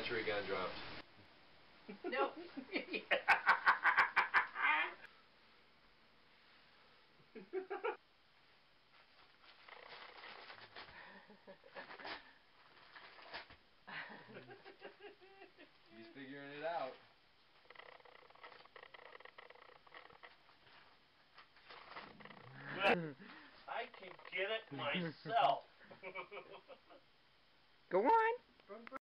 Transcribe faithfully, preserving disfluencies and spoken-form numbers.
century gun dropped. No. He's figuring it out. I can get it myself. Go on.